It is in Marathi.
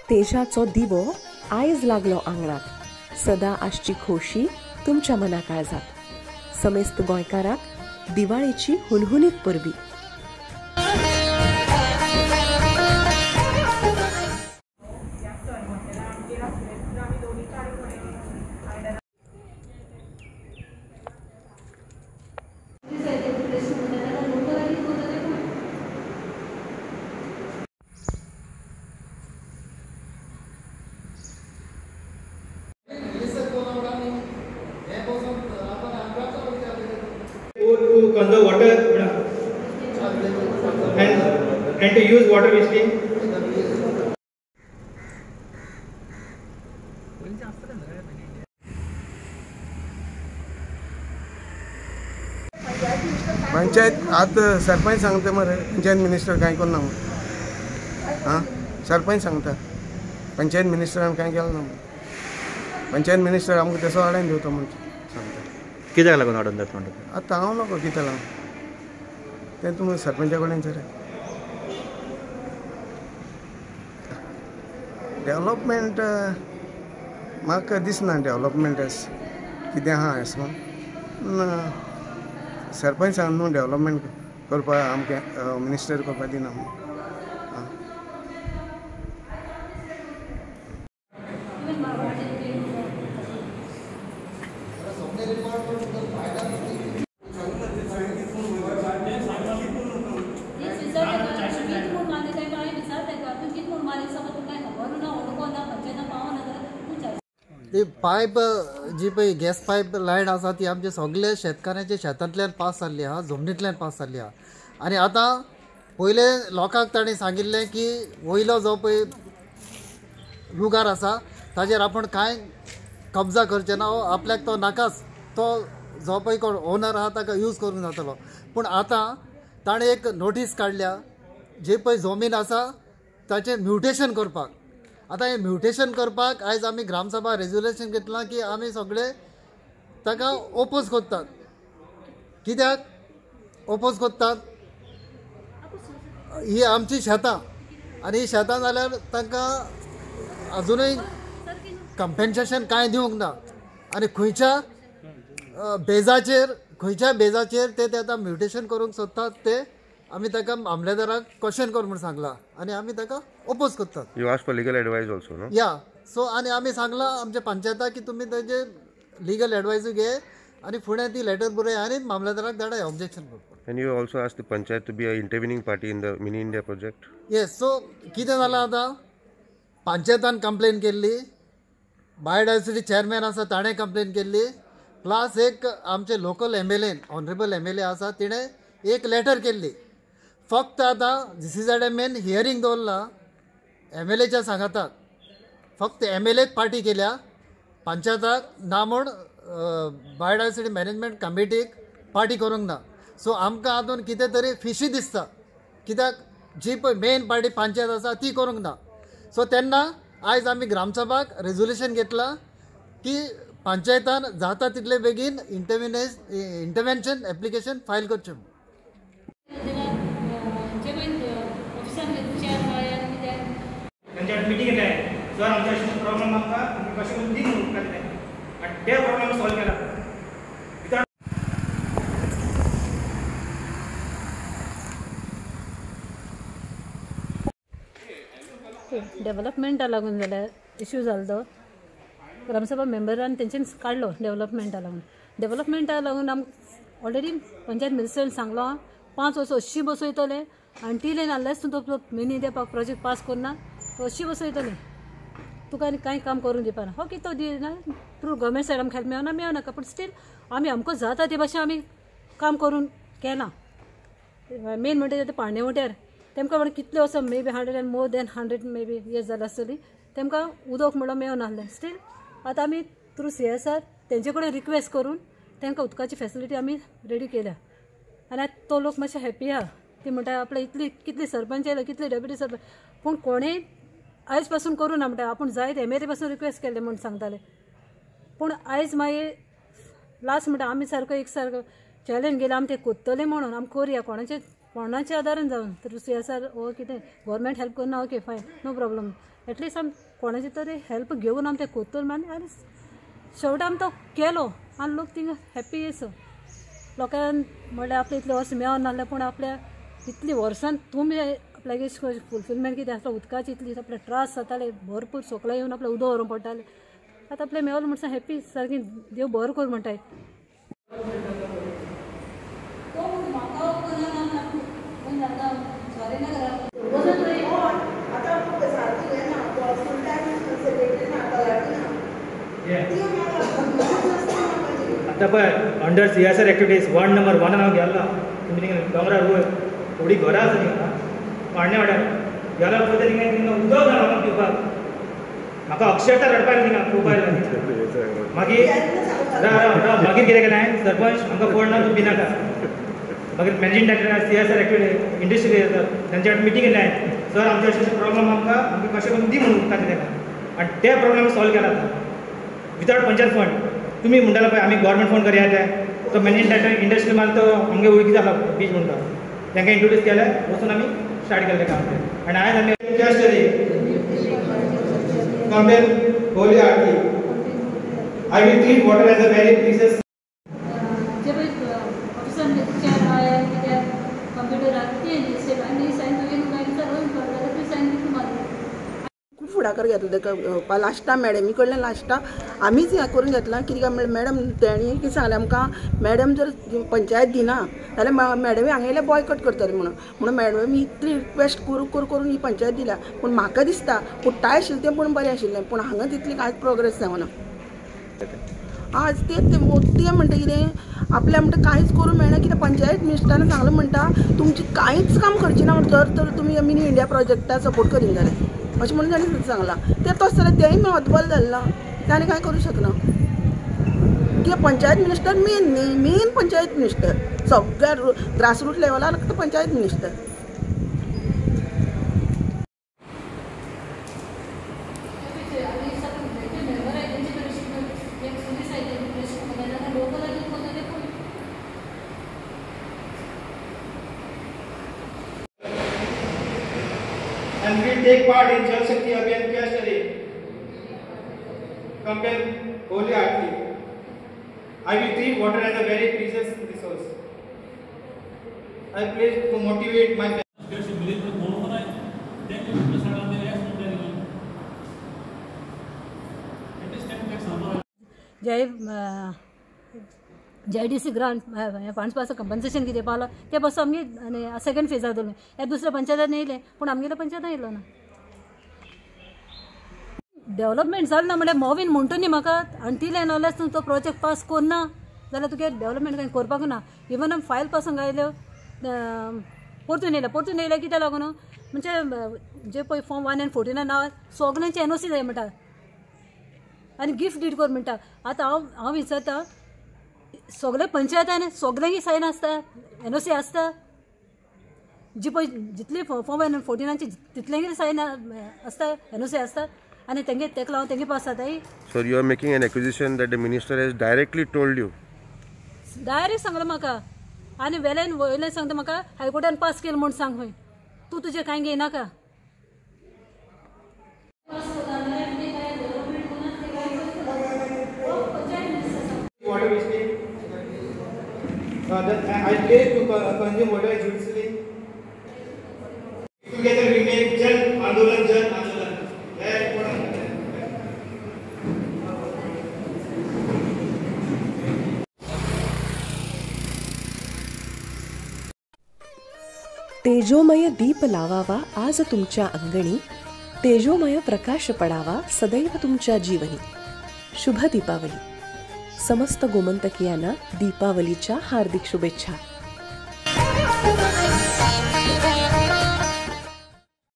तेजाचो दिवो आयज लागलो आंगणात, सदा आसची खोशी तुमच्या मना काळजात। समेस्त गोंयकाराक दिवाळेची हुनहुनीत परबी। To conserve water and to use water wisely. Panchayat आता सरपंच सांगता मरे पंचायत मिनिस्टर कांय करना हाँ सरपंच सांगता पंचायत मिनिस्टरान कांय केलें ना पंचायत मिनिस्टर आमकां तेसो हाडून दिवता म्हणून सांगता कित्याक लागून हाडून दिता म्हणटा आतां हांव नको कित्याक लागून तें तुमी सरपंचा कडेन सर डेवलपमेंट म्हाका दिसना डेवलपमेंट कितें आहा अशें म्हणून सरपंच सांग न्हू डेवलपमेंट करपा आमकां मिनिस्टर करपा दिना ती पायप जी पळय गॅस पायप लायन आसा ती आमचे सगळे शेतकारांच्या शेतांतल्यान पास जाल्ली आहा जमनींतल्यान पास जाल्ली आहा आनी आतां पयले लोकांक ताणें सांगिल्लें की वयलो जो पळय लुगार आसा ताजेर आपण कांय कब्जा करचे ना आपल्याक तो नाकाच तो जो पळय कोण ओनर आहा ताका यूज करूंक जातलो पूण आतां ताणें एक नोटीस काडल्या जे पळय जमीन आसा ताचें म्युटेशन करपाक आतां हें म्युटेशन करपाक आयज आमी ग्रामसभा रेजोल्युशन घेतलां की आमी सगळे ताका ओपोज करतात कित्याक ओपोज करतात ही आमची शेतां आनी ही शेतां जाल्यार तांकां अजुनूय कंपेन्सेशन कांय दिवंक ना आनी खंयच्या बेजाचेर ते आतां म्युटेशन करूंक सोदतात ते आमी ताका मामलेदाराक क्वेश्चन कर म्हूण सांगला आनी आमी ताका ओपोज करतात you ask for legal advice also no या सो आनी आमी सांगलां आमच्या पंचायताक की तुमी ताजे लीगल एडवायजूय घे आनी फुडें ती लेटर बरय आनी मामलेदाराक धाडाय ऑब्जेक्शन करपाक and you also ask the panchayat to be a intervening party in the mini India project yes so कितें जालां आतां पंचायतान कंप्लेन केल्ली बायोडायवर्सिटी चेअरमॅन आसा ताणें कंप्लेन केल्ली प्लस एक आमचे लोकल MLA ऑनरेबल MLA आसा तिणें एक लेटर केल्ली फक्त आतां ZCZMN हियरींग दवरला MLAच्या सांगाताक फक्त MLAक पार्टी केल्या पंचायताक ना म्हूण बायोडायवर्सिटी मॅनेजमेंट कमिटीक पार्टी करूंक ना सो आमकां आजून कितें तरी फिशी दिसता कित्याक जी पळय मेन पार्टी पंचायत आसा ती करूंक ना सो तेन्ना आयज आमी ग्रामसभाक रेजोल्युशन घेतलां की पंचायतान जाता तितले बेगीन इंटरव्हेन्शन एप्लिकेशन फायल करचें मीटिंग घेतले सर आमच्या प्रॉब्लेम आमकां कशें दी म्हणून काडले आनी ते प्रॉब्लेम सॉल्व केला डेव्हलपमेंटा लागून जाल्यार इश्यू जालो तो ग्रामसभा मेंबरान तेंच्यान काडलो डेव्हलपमेंटा लागून आमकां ऑलरेडी पंचायत मिनिस्टरान सांगलो 5 वर्सां अशी बसयतले आनी ती लेन आल्याच तो मिनी इंडिया प्रोजेक्ट पास करना अशी बसयतले तुका आनी कांय काम करूंक दिवपाना हो कितें तो दिना थ्रू गव्हर्मेंट सायड आमकां हेल्प मेळनाका पूण स्टील आमी आमकां जाता ते भाशेन आमी काम करून केलां मेन म्हणटा ते पांडे वाट्यार तेमकां म्हणून कितले वर्सां maybe 100 and more than 100 maybe years जाली आसतली तेमकां उदक म्हणून मेळनासलें स्टील आतां आमी थ्रू CSR तेंचे कडेन रिक्वेस्ट करून तांकां उदकाची फॅसिलिटी आमी रेडी केल्या आनी आतां तो लोक मातशे हॅप्पी आहा ती म्हणटा आपल्या कितली सरपंच आयलो कितले डेप्युटी सरपंच पूण कोणेय आयज पासून करूं ना म्हणटा आपूण जायत MLA पासून रिक्वेस्ट केले म्हणून सांगताले पूण आयज मागीर लास्ट म्हणटा आमी सारको एक सारको चॅलेंज गेले आमी ते कोत्तले म्हणून आमी करुया कोणाच्या आदारान जावन तर CSR ओ कितें गव्हर्मेंट हेल्प करना okay fine no problem at least आमी कोणाची तरी हेल्प घेवन आमी तें कोत्तोर आनी शेवट आमी तो केलो आनी लोक थिंगा हॅप्पी येस लोकांक म्हणल्यार आपले इतले वर्स मेळोन नासलें पूण आपल्या इतली वर्सान तुमी आपल्याक फुलफिलमेंट कितें आसता उदकाची इतली आपले त्रास जाताले भरपूर सोकला येवन आपले उदक व्हरून पडटाले आतां आपलें मेळोलें म्हणटा हॅप्पी सारकी देव बरो कर म्हणटाय आता पळय under CSR activities ward number 1 हांव गेल्लो तुमी दोंगरा रोड थोडी घरां आसा थिंगा पाडणे वाड्यार गेलो पळय थिंगा उदक ना म्हाका पिवपाक म्हाका अक्षरशः रडपाक थिंगा खूब आयलें मागीर मागीर कितें केलें हांवें सरपंच म्हाका फोन ना तूं भिनाका मागीर managing director CSR activity industry तांचे कडेन मिटींग केली हांवें सर आमचे अशें प्रॉब्लम आमकां कशें करून दी म्हणून उदकाचें तेका आनी ते प्रॉब्लम सॉल्व केला विदाउट पंचायत फंड तुम्ही म्हणटालो पळय आमी गव्हर्मेंट फोन करया ते तो मॅनेजिंग डायरेक्टर इंडस्ट्री मार तो आमगे वळखी जाला बीच म्हणटा तांकां इंट्रोड्यूस केलें वचून आमी स्टार्ट केलें काम तें आनी आयज आमी कंपेन होली Aarti I will treat water as a very precious जे पळय ऑफिसान चॅर आय कितें कंप्युटर आनी सायन तुवें काय दिसा रोज करता तुवें सायन दिता मारली खूब फुडाकार घेतलो ताका लास्टा मॅडमी कडल्यान लास्टा आमीच हें करून घेतलां कित्याक काय मॅडम तेणी कितें सांगलें आमकां मॅडम जर पंचायत दिना जाल्यार मॅडमी हांगेले बॉयकट करतले म्हणून मॅडमी इतली रिक्वेस्ट करून ही पंचायत दिल्या पूण म्हाका दिसता पुट्टाय आशिल्लें तें पूण बरें आशिल्लें पूण हांगा तितली कांयच प्रोग्रेस जावना आज ते म्हणटा कितें आपल्या म्हणटा कांयच करूंक मेळना कित्याक पंचायत मिनिस्टरान सांगलें म्हणटा तुमची कांयच काम करची ना तर तुमी मिनी इंडिया प्रोजेक्टाक सपोर्ट करीन जाल्यार अशें म्हणून ताणें सांगलां तें तशें जाल्यार तेंय हतबल जाल्ला तें आनी कांय करूं शकना कित्याक panchayat minister main panchayat minister सगळ्या ग्रासरूट लेवलार तो panchayat minister and will take part in Jal Shakti Abhiyan Kashari campaign Holy Aarti. I will treat water as a very precious resource. I pledge to motivate my JDC grant funds pass compensation कितें पावलो ते पासून आमगे सेकंड फेज जातलो हे दुसऱ्या पंचायतान येयले पूण आमगेल्या पंचायतान येयलो ना डेव्हलपमेंट जालें ना म्हळ्यार मोवीन म्हणटा न्ही म्हाका अंटील एंड अनलेस तूं तो प्रोजेक्ट पास करना जाल्यार तुगे डेव्हलपमेंट कांय करपाक ना इवन आमी फायल पासून आयल्यो परतून येयल्या कित्याक लागून म्हणजे जे पळय फॉर्म 1 and 14 नांव सगळ्यांची NOC जाय म्हणटा आनी गिफ्ट डीड कर म्हणटा आतां हांव विचारता सगळे पंचायतान सगळ्यांकी सायन आसता NOC आसता जी पळय जितली फॉर्म 1 and 14 तितल्यांकी सायन आसता NOC आसता आनी तेंगे तेका लागून तेंगे पास जाताय So you are making an accusation that the minister has directly told you. Direct सांगलें म्हाका आनी वयल्यान सांगता म्हाका हायकोर्टान पास केलें म्हूण सांग खंय तूं तुजें कांय घेयनाका water wastage. I pledge to consume water judiciously. Together we make Jal Andolan. Very important. तेजोमय दीप लावावा आज तुमच्या अंगणी तेजोमय प्रकाश पडावा सदैव तुमच्या जीवनी शुभ दीपावली समस्त गोमंतकीयांना दीपावलीच्या हार्दिक शुभेच्छा.